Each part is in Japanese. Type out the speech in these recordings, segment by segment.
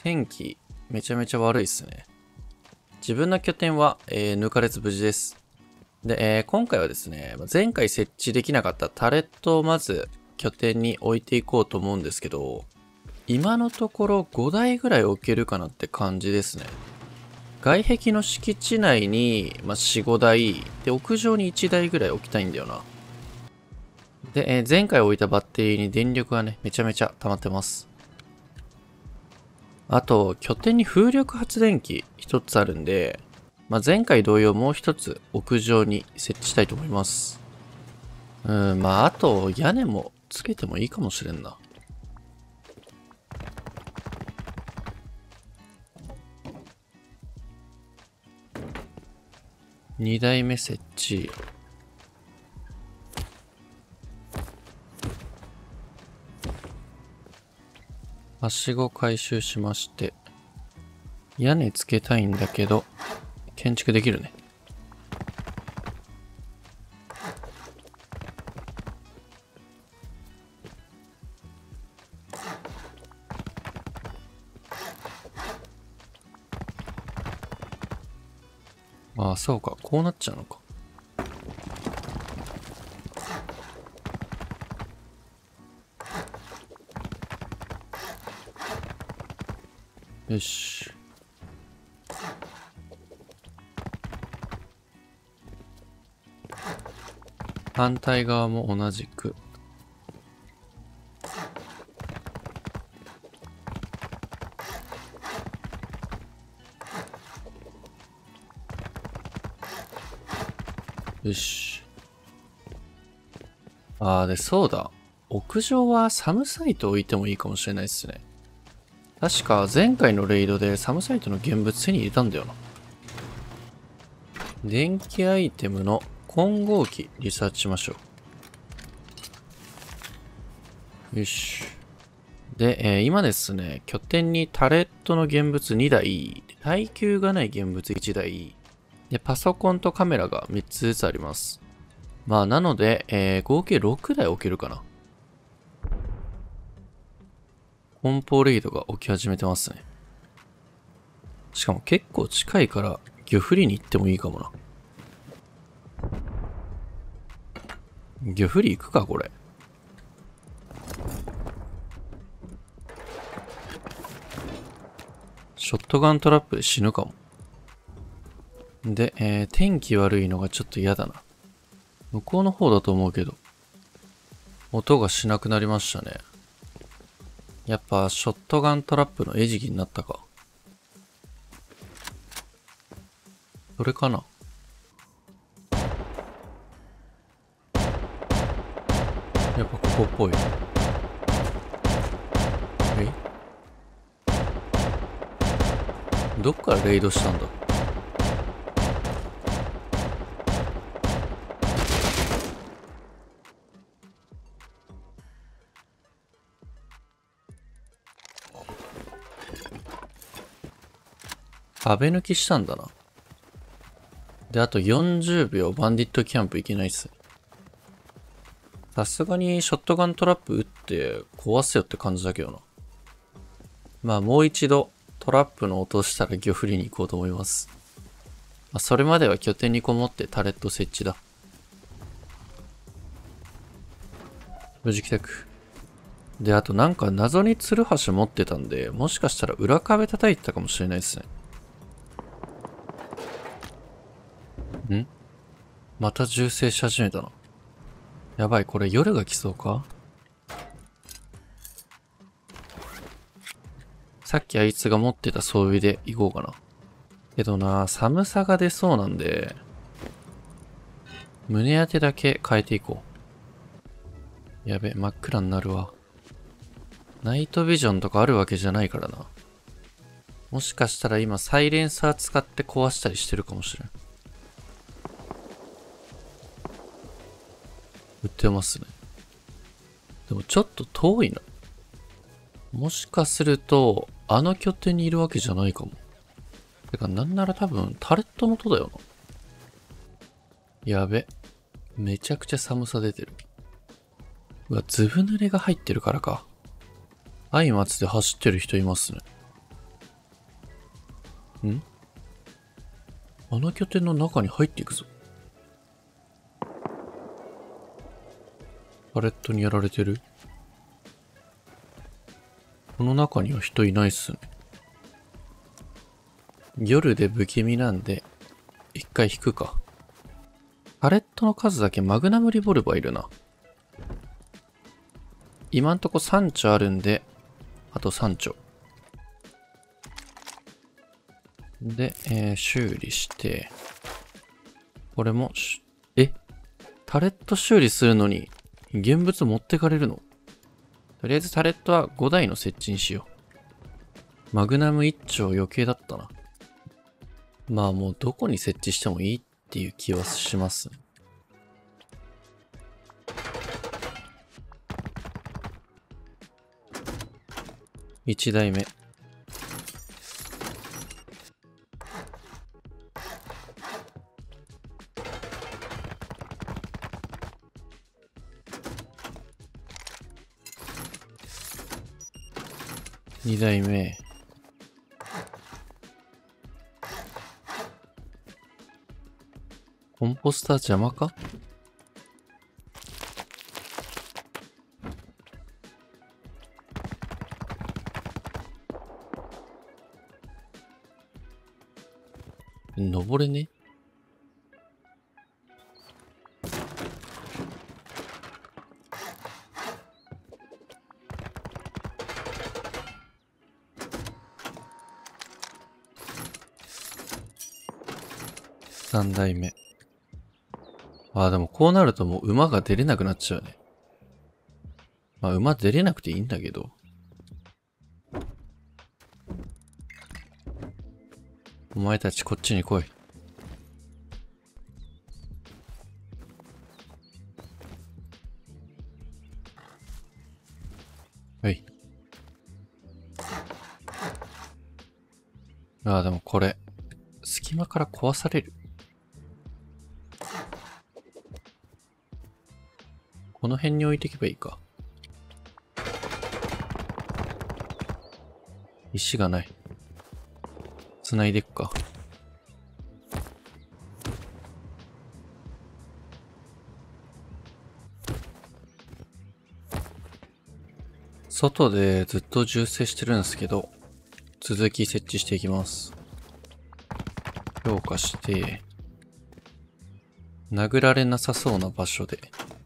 天気、めちゃめちゃ悪いっすね。自分の拠点は、抜かれず無事です。で、今回はですね、前回設置できなかったタレットをまず拠点に置いていこうと思うんですけど、今のところ5台ぐらい置けるかなって感じですね。外壁の敷地内に、4、5台、で、屋上に1台ぐらい置きたいんだよな。で、前回置いたバッテリーに電力がね、めちゃめちゃ溜まってます。あと、拠点に風力発電機一つあるんで、前回同様もう一つ屋上に設置したいと思います。あと屋根もつけてもいいかもしれんな。2台目設置。はしご回収しまして、屋根つけたいんだけど、建築できるね。ああ、そうか。こうなっちゃうのか。よし。反対側も同じく。よし。で、そうだ。屋上はサムサイト置いてもいいかもしれないですね。確か前回のレイドでサムサイトの現物手に入れたんだよな。電気アイテムの混合機リサーチしましょう。よし。で、今ですね、拠点にタレットの現物2台、耐久がない現物1台、で、パソコンとカメラが3つずつあります。なので、合計6台置けるかな。コンポレイドが起き始めてますね。しかも結構近いから、魚フリに行ってもいいかもな。魚フリ行くか、これ。ショットガントラップで死ぬかも。で、天気悪いのがちょっと嫌だな。向こうの方だと思うけど。音がしなくなりましたね。やっぱ、ショットガントラップの餌食になったか。それかな。やっぱここっぽい。どっからレイドしたんだ。壁抜きしたんだな。で、あと40秒バンディットキャンプ行けないっす。さすがにショットガントラップ撃って壊せよって感じだけどな。もう一度トラップの音したら魚フリに行こうと思います。それまでは拠点にこもってタレット設置だ。無事帰宅。で、あとなんか謎にツルハシ持ってたんで、もしかしたら裏壁叩いてたかもしれないですね。また銃声し始めたな。やばい、これ夜が来そうか？さっきあいつが持ってた装備で行こうかな。けどな、寒さが出そうなんで、胸当てだけ変えていこう。やべ、真っ暗になるわ。ナイトビジョンとかあるわけじゃないからな。もしかしたら今サイレンサー使って壊したりしてるかもしれん。売ってますね。でもちょっと遠いな。もしかすると、あの拠点にいるわけじゃないかも。てか、なんなら多分、タレットの音だよな。やべ。めちゃくちゃ寒さ出てる。うわ、ずぶ濡れが入ってるからか。相松で走ってる人いますね。 ん？あの拠点の中に入っていくぞ。パレットにやられてる？この中には人いないっすね。夜で不気味なんで、一回引くか。パレットの数だけマグナムリボルバーいるな。今んとこ3丁あるんで、あと3丁。で、修理して、これもタレット修理するのに、現物持ってかれるの？とりあえずタレットは5台の設置にしよう。マグナム1丁余計だったな。まあもうどこに設置してもいいっていう気はしますね。1台目。2台目。コンポスター邪魔か？登れね？3台目。ああ、でもこうなるともう馬が出れなくなっちゃうね。まあ馬出れなくていいんだけど。お前たちこっちに来い。はい。ああ、でもこれ、隙間から壊される。この辺に置いていけばいいか。石がない。繋いでいくか。外でずっと銃声してるんですけど、続き設置していきます。強化して、殴られなさそうな場所で。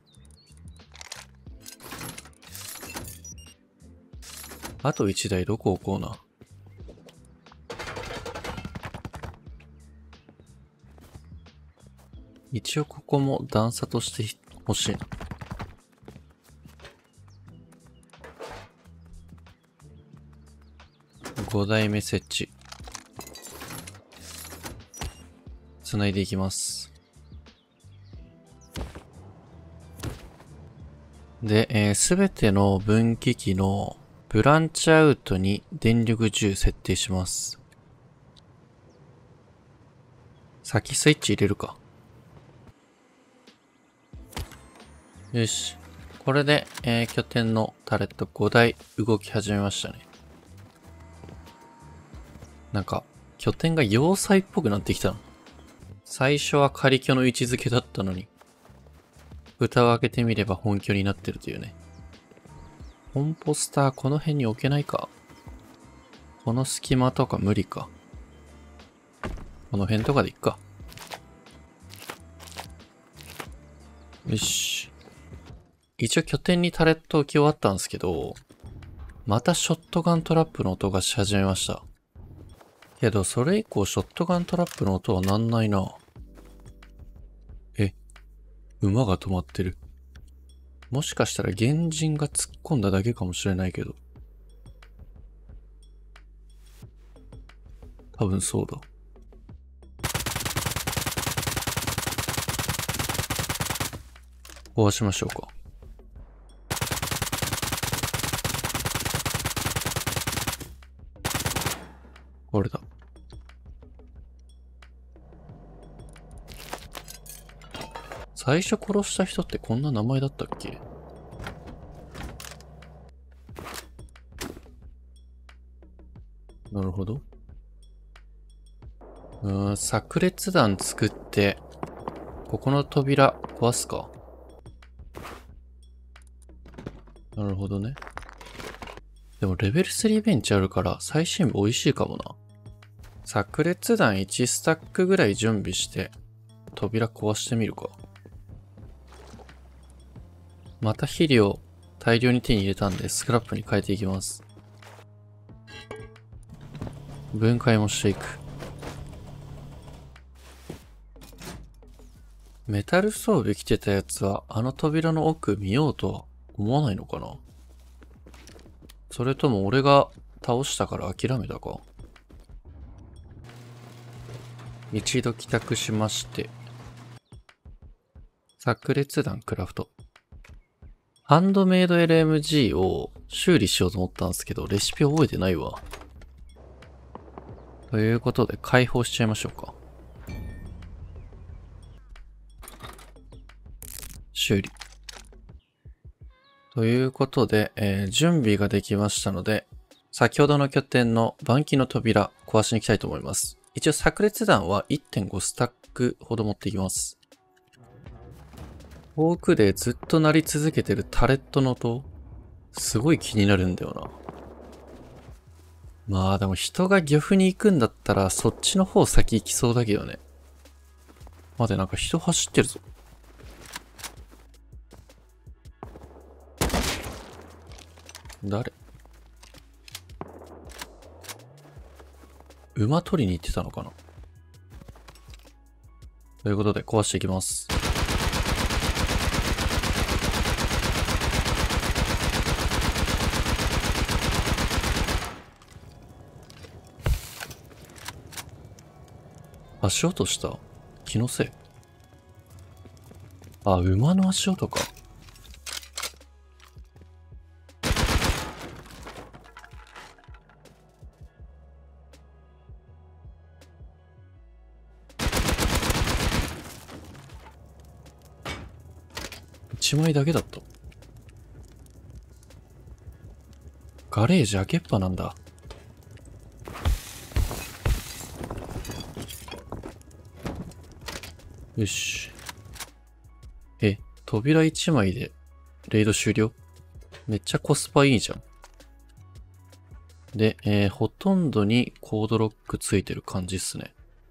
あと1台どこ置こうな。一応ここも段差として欲しいな。5台目設置。繋いでいきます。で、すべての分岐器のブランチアウトに電力10設定します。先スイッチ入れるか。よし。これで、拠点のタレット5台動き始めましたね。なんか、拠点が要塞っぽくなってきたの。最初は仮居の位置づけだったのに、蓋を開けてみれば本拠になってるというね。コンポスターこの辺に置けないか。この隙間とか無理か。この辺とかでいっか。よし。一応拠点にタレット置き終わったんですけど、またショットガントラップの音がし始めました。けどそれ以降ショットガントラップの音はなんないな。馬が止まってる。もしかしたら原人が突っ込んだだけかもしれないけど。多分そうだ。壊しましょうか。これだ。最初殺した人ってこんな名前だったっけ？なるほど。 炸裂弾作って、ここの扉壊すか。なるほどね。でもレベル3ベンチあるから最新部美味しいかもな。炸裂弾1スタックぐらい準備して、扉壊してみるか。また肥料大量に手に入れたんでスクラップに変えていきます。分解もしていく。メタル装備着てたやつはあの扉の奥見ようとは思わないのかな。それとも俺が倒したから諦めたか。一度帰宅しまして。炸裂弾クラフト。ハンドメイド LMG を修理しようと思ったんですけど、レシピ覚えてないわ。ということで解放しちゃいましょうか。修理。ということで、準備ができましたので、先ほどの拠点の板金の扉壊しに行きたいと思います。一応炸裂弾は 1.5 スタックほど持っていきます。遠くでずっと鳴り続けてるタレットの音、すごい気になるんだよな。まあでも人が漁夫に行くんだったらそっちの方先行きそうだけどね。待って、なんか人走ってるぞ。誰？馬取りに行ってたのかな。ということで壊していきます。足音した？気のせい？あ、馬の足音か。1枚だけだった。ガレージ開けっぱなんだ。よし。扉1枚でレイド終了？めっちゃコスパいいじゃん。で、ほとんどにコードロックついてる感じっすね。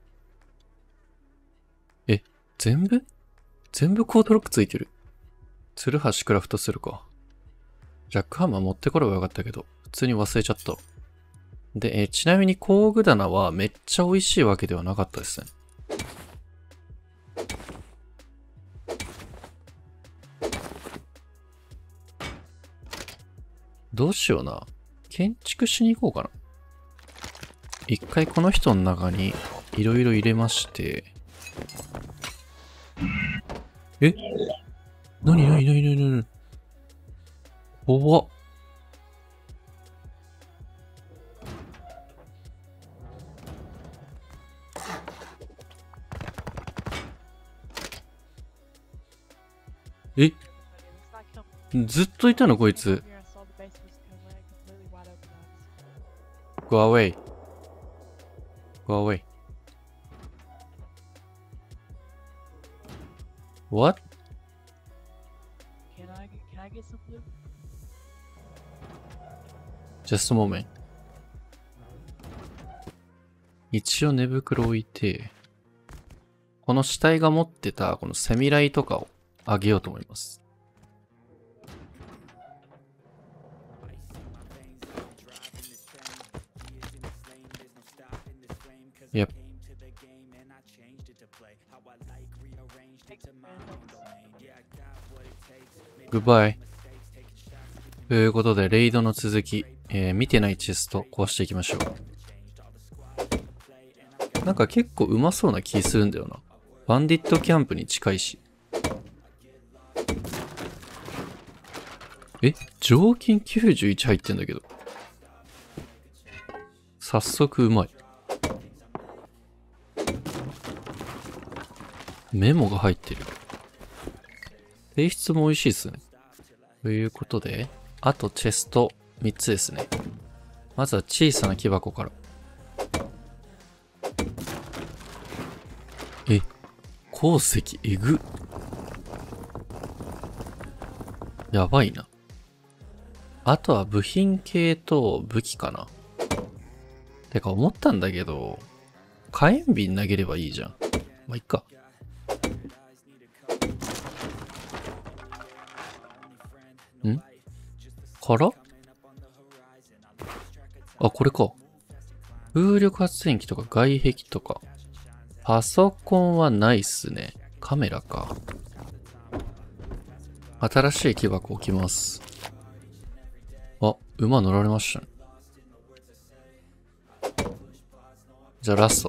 全部コードロックついてる。ツルハシクラフトするか。ジャックハンマー持ってこればよかったけど、普通に忘れちゃった。で、ちなみに工具棚はめっちゃ美味しいわけではなかったですね。どうしような。建築しに行こうかな。一回この人の中にいろいろ入れまして。なに怖っ。ずっといたのこいつ。Go away. Go away. What? Can I get some blue? Just a moment. 一応寝袋置いて、この死体が持ってたこのセミライとかをあげようと思います。Yep. Goodbye. ということで、レイドの続き、見てないチェスト壊していきましょう。なんか結構うまそうな気するんだよな。バンディットキャンプに近いし。常勤91入ってんだけど。早速うまい。メモが入ってる。提出も美味しいっすね。ということで、あとチェスト3つですね。まずは小さな木箱から。 鉱石、えぐ。やばいな。あとは部品系と武器かな。てか思ったんだけど、火炎瓶投げればいいじゃん。まあ、いっか。からあ、これか。風力発電機とか外壁とか。パソコンはないっすね。カメラか。新しい木箱置きます。あ、馬乗られましたね。じゃあラスト。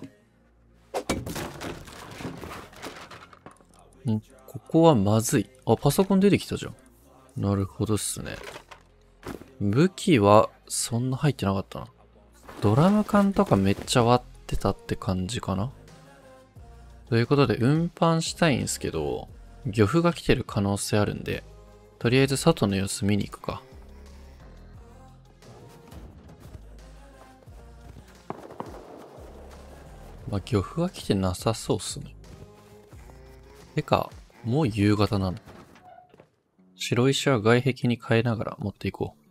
ここはまずい。あ、パソコン出てきたじゃん。なるほどっすね。武器はそんな入ってなかったな。ドラム缶とかめっちゃ割ってたって感じかな。ということで運搬したいんすけど、漁夫が来てる可能性あるんで、とりあえず外の様子見に行くか。まあ、漁夫は来てなさそうっすね。てか、もう夕方なの。白石は外壁に変えながら持っていこう。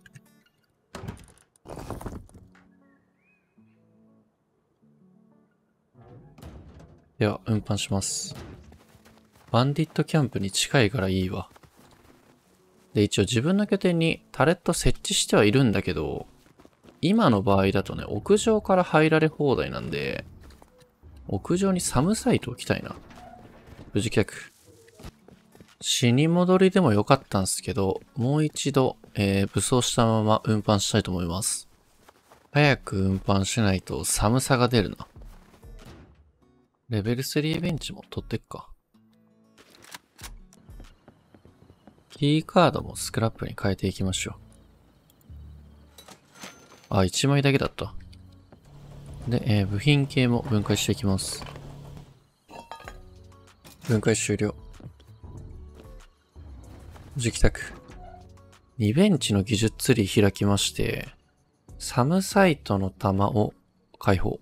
では、運搬します。バンディットキャンプに近いからいいわ。で、一応自分の拠点にタレット設置してはいるんだけど、今の場合だとね、屋上から入られ放題なんで、屋上にサムサイト置きたいな。無事帰宅。死に戻りでもよかったんすけど、もう一度、武装したまま運搬したいと思います。早く運搬しないと寒さが出るな。レベル3ベンチも取ってっか。キーカードもスクラップに変えていきましょう。あ、1枚だけだった。で、部品系も分解していきます。分解終了。無事帰宅。2ベンチの技術ツリー開きまして、サムサイトの弾を解放。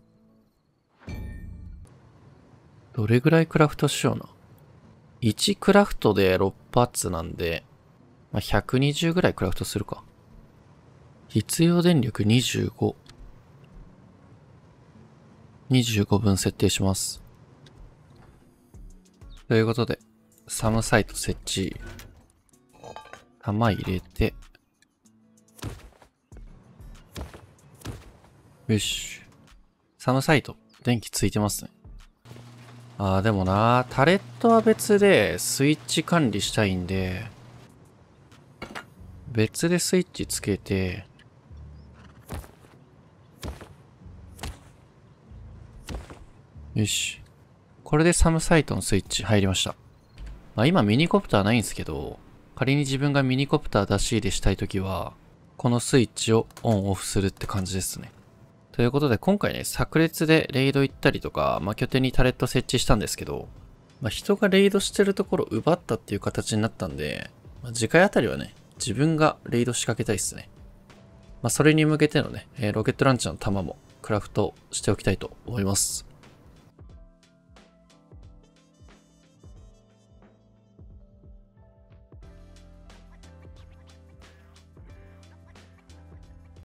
どれぐらいクラフトしような。1クラフトで6発なんで、まあ、120ぐらいクラフトするか。必要電力25。25分設定します。ということで、サムサイト設置。弾入れて。よし。サムサイト、電気ついてますね。あーでもな、タレットは別でスイッチ管理したいんで、別でスイッチつけて、よし。これでサムサイトのスイッチ入りました。まあ今ミニコプターないんですけど、仮に自分がミニコプター出し入れしたいときは、このスイッチをオンオフするって感じですね。ということで今回ね、炸裂でレイド行ったりとか、まあ、拠点にタレット設置したんですけど、まあ、人がレイドしてるところを奪ったっていう形になったんで、まあ、次回あたりはね、自分がレイド仕掛けたいっすね。まあ、それに向けてのね、ロケットランチャーの弾もクラフトしておきたいと思います。